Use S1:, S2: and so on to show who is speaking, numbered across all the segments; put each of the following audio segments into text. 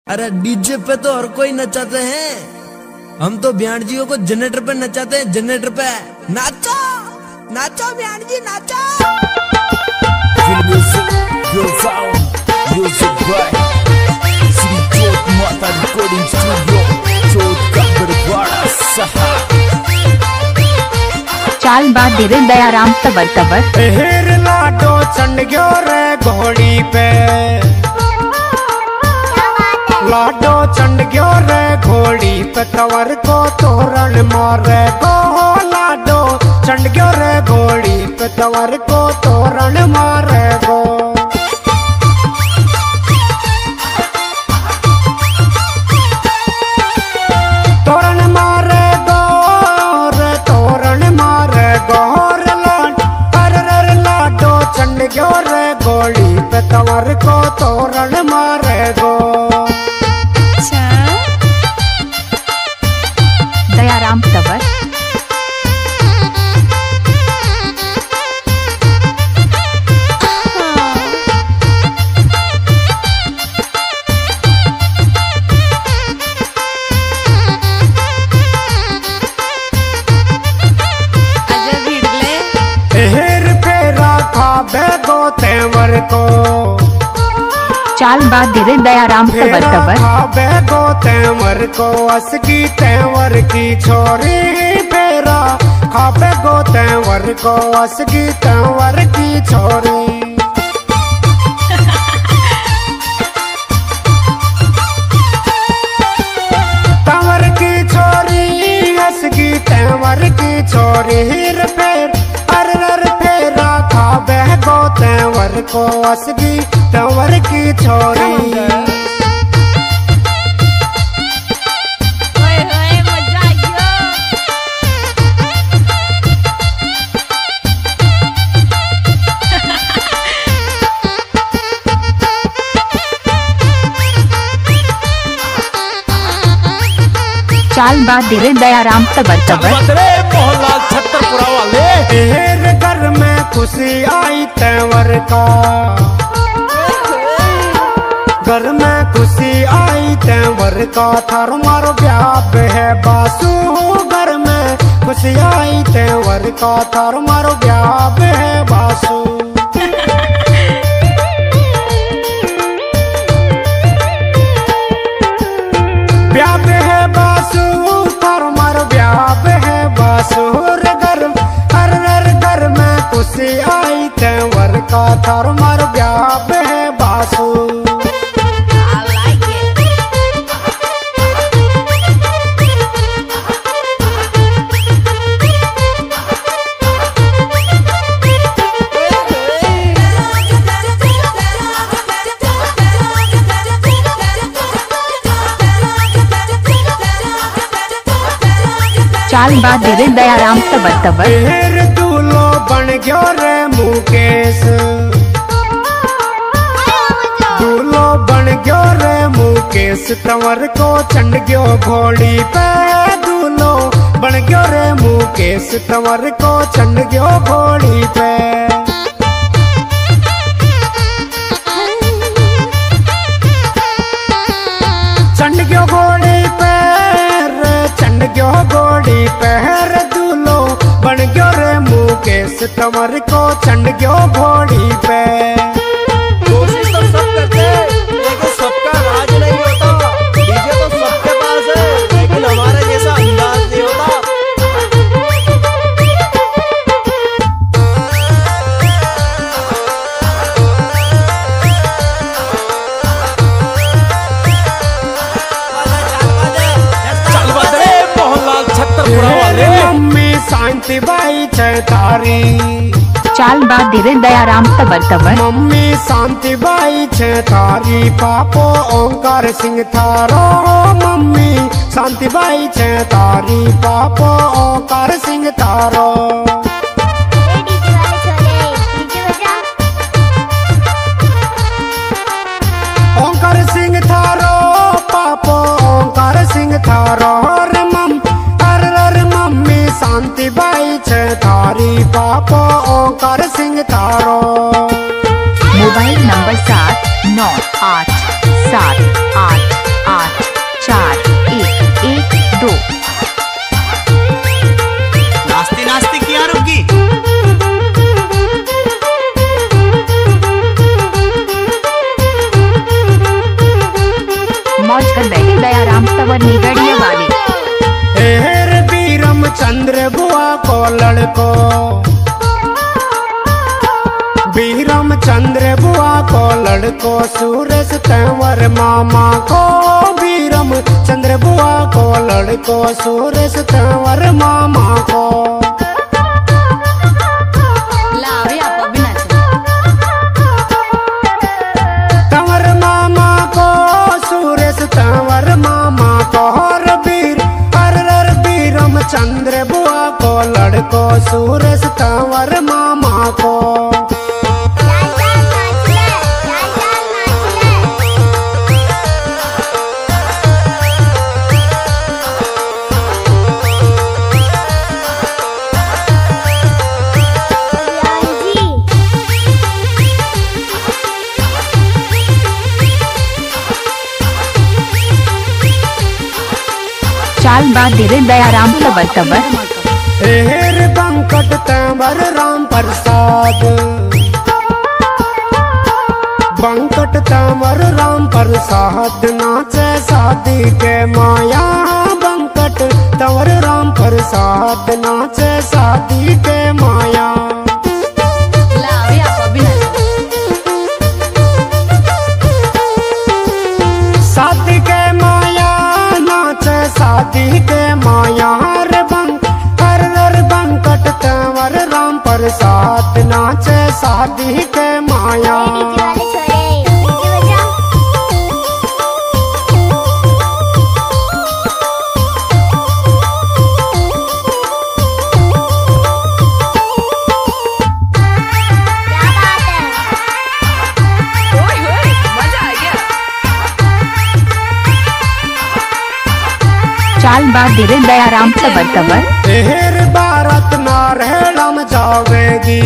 S1: अरे डीजे पे तो हर कोई नचाते हैं, हम तो ब्याण जियों को जनरेटर पे नचाते हैं। जनरेटर पे नाचो नाचो ब्याण जी नाचो।
S2: चाल बा धीरे दयाराम तबर तबर
S3: हेर लाडो चढ़ गयो रे घोड़ी पे, लाडो चढ़ गयो रे घोड़ी पे तवर को तोरण मारे गो। लाडो चढ़ गयो रे घोड़ी पे तवर को तोरण मारे गो। तोरण मारे गो रे तोरण मारे गो रे लाडो चढ़ गयो रे घोड़ी पे तवर को तोरण मारे गो।
S2: दयाराम तवर
S3: हेर फेरा खाबे गो तेवर को,
S2: चाल बा धीरे दयाराम तबर तबर
S3: खाबे गो तेवर को असगी तेवर की छोरी। फेरा खाबे गो तेवर को असगी तेवर की छोरी। तेवर की छोरी असगी तेवर की छोरी। हिर फेर अर फेरा खाबे गो तेवर को असगी तेवर की छोरी।
S2: चाल बा धीरे दयाराम तबर तबर
S1: मोहल्ला छतरपुरा वाले
S3: तेरे घर में खुशी आई तेवर का, घर में खुशी आई तेवर का थार मारो ब्याह है बासु। घर में खुशी आई तेवर का थार मारो ब्याह है बासु। ब्याह है बासु थार मारो ब्याह है बासु। घर में खुशी आई तेवर का थार मारो ब्याह है बासु।
S2: चाल बा धीरे दयाराम तबर तबर
S3: दूल्हो बन गयो रे मुकेश, दूल्हो बन गयो रे मुकेश तंवर को चढ़ गयो घोड़ी पे। दूल्हो बन गयो रे मुकेश तंवर को चढ़ गयो घोड़ी पे। चढ़ गयो घोड़ी पे रे चढ़ गयो घोड़ी पे रे। दूल्हो बन गयो रे मुकेश तंवर को चढ़ गयो घोड़ी पे।
S1: कोशिश तो सब करते हैं लेकिन सबका राज नहीं होता। डीजे तो सबके पास है लेकिन हमारे जैसा अंदाज नहीं होता।
S3: मम्मी शांति बाई तारी,
S2: चाल बा धीरे दयाराम तबर तबर
S3: मम्मी शांति बाई तारी। पापो ओंकार सिंह थारो मम्मी शांति बाई तारी। पापो ओंकार सिंह थारो। ओंकार सिंह थारो पापो ओंकार सिंह थारो रे मम्मी शांति बाई थारी। पापो ओंकार सिंह थारो।
S2: मोबाइल नंबर 79878 पहुँच कर बैठे दयाराम तंवर निगड़िया वाले।
S3: हेर बीरम चंद्र बुआ को लड़को, बीरम चंद्र बुआ को लड़को, सूरज तंवर मामा को, बीरम चंद्र बुआ को लड़को, सूरज तंवर मामा को। तंवर मामा को, सूरज तंवर मामा को, बीरम चंद्र बुआ को लड़को, सूरज तंवर मामा को।
S2: चाल बाद दे रहे दयाराम तंवर तंवर।
S3: हेर बंकट तंवर राम प्रसाद, बंकट तंवर राम प्रसाद, नाचे शादी के माया, बंकट तंवर राम प्रसाद, नाचे शादी के माया। शादी के माया, नाचे शादी के माया, बंकट तंवर राम प्रसाद, नाचे शादी के माया।
S2: चाल बाद दे रहे दयाराम तंवर तंवर।
S3: हेर बारात नारेलम जावेगी,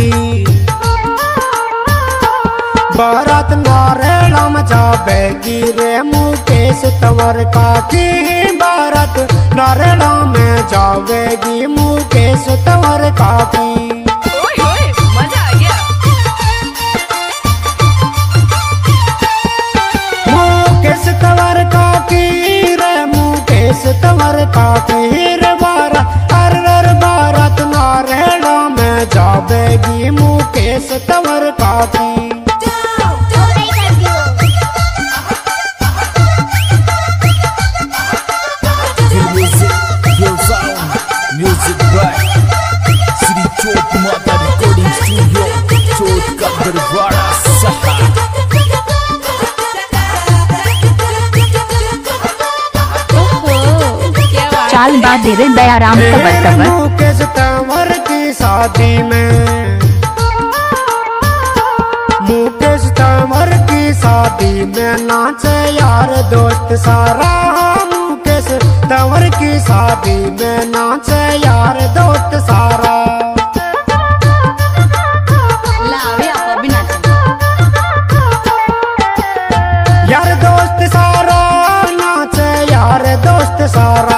S3: बारात नारेलम जावेगी रे मुकेश तंवर काकी, बारात नारेलम में जावेगी मुकेश तंवर काकी। मुकेश तंवर काकी रे मुकेश तंवर काकी रे, बारात नारेला में जावेगी मुकेश तंवर काकी।
S4: म्यूजिक बाय श्री चोट माता रिकॉर्डिंग स्टूडियो, चोट का दरबारा सहा।
S2: चाल बाद दे रहे दयाराम तंवर तंवर।
S3: मुकेश तंवर की शादी में, मुकेश तंवर की शादी में नाचे यार दोस्त सारा, मुकेश तंवर की शादी में नाचे यार दोस्त सारा। यार दोस्त सारा नाचे, यार दोस्त सारा,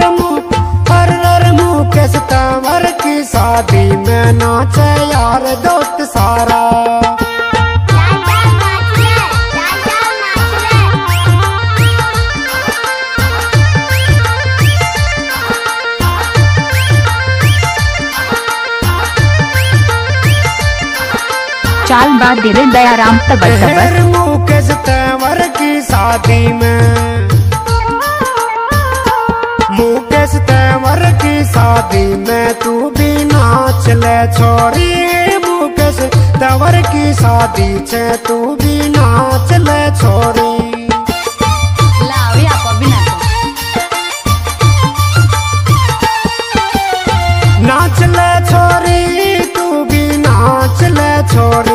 S3: मुकेश तंवर की शादी में नाचे यार दोस्त सारा।
S2: चाल बाद दे रहे दयाराम तंवर तंवर।
S3: मुकेश तंवर की शादी में, मुकेश तंवर की शादी में तू भी नाच ले छोरी, मुकेश तंवर की शादी छे तू भी नाच ले छोरी। नाच ले छोरी, तू भी नाच ले छोरी,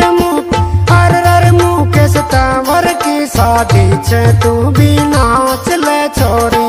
S3: मुकेश तंवर की शादी छे तू भी नाच ले छोरी।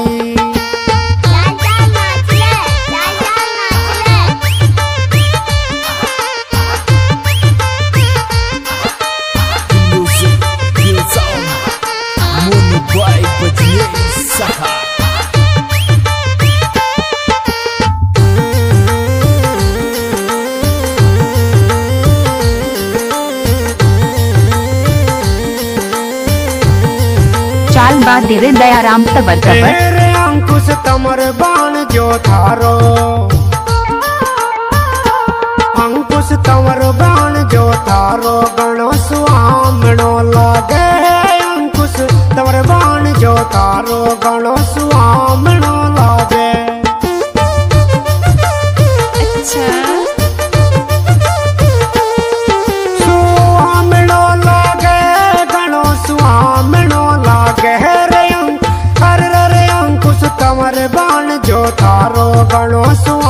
S2: चाल बात दे रे दयाराम तबर तबर।
S3: तेरे अंकुश तमर बाण जो थारो, अंकुश तमर बाण जो थारो गणो सुहामणो लागे। अंकुश तमर बाण जो थारो गणो सुहामणो लागे।
S5: अच्छा
S3: सुहामणो लागे गणो सुहामणो लागे रे अंकुश तमर बाण जो थारो गणो सुहामणो